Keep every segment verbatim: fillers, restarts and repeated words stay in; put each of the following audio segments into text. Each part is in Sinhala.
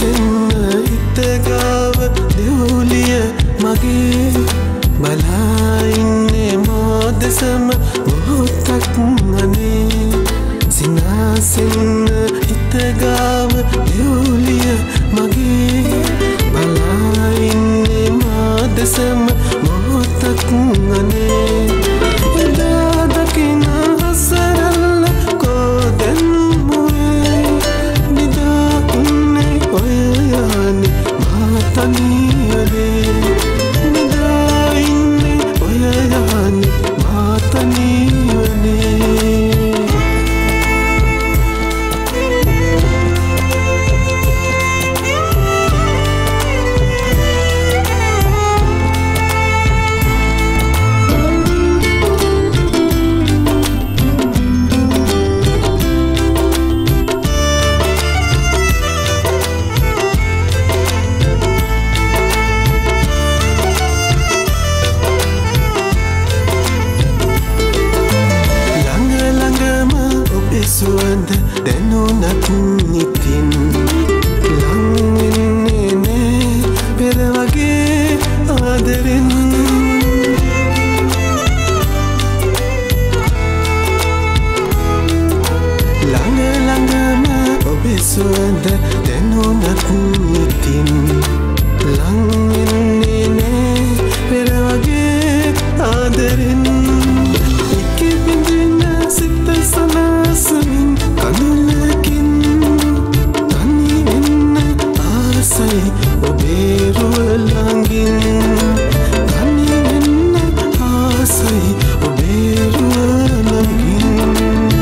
සිනාසෙන්න හිතගාව දෙවුලිය මගේ බලා ඉන්නේ මා දෙසම මොහොතක් අනේ සිනාසෙන්න හිතගාව දෙවුලිය මගේ බලා ඉන්නේ මා දෙසම මොහොතක් අනේ එදා දකින හසරල්ල කොදෙන් මුවේ නිදා ඉන්නේ ඔය යන්නේ මා තනියනේ නිදා ඉන්නේ ඔය යන්නේ මා තනියනේ සුවඳ දැනුණත් නිතින් ලං වෙන්නේ නෑ පෙර වගේ ආදරෙන් ළඟ ළඟම ඔබේ සුවඳ දැනුණත් නිතින් ලං වෙන්නේ නෑ පෙර වගේ ආදරෙන් එකේ බිඳින සිත සනාසමින් කඳුලකින් තනි වෙන්න ආසයි ඔබේ රුව ළඟින් තනි වෙන්න ආසයි ඔබේ රුව ළඟින්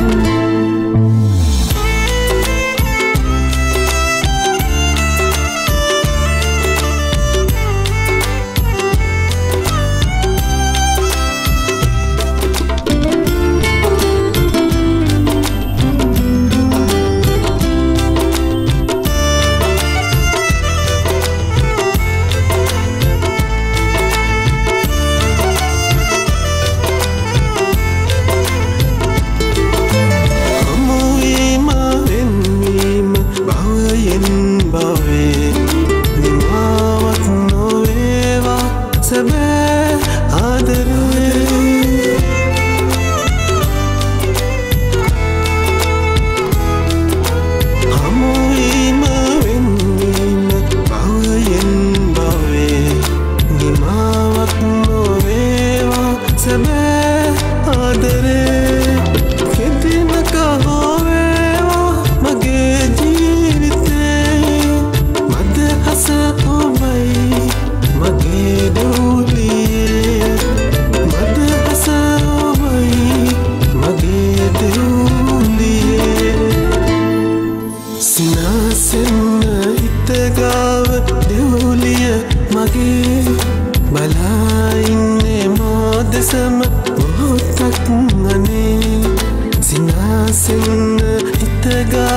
සිනාසෙන්න හිතගාව දෙවුලිය මගේ බලා ඉන්නේ මා දෙසම මොහොතක් අනේ සිනාසෙන්න හිතගාව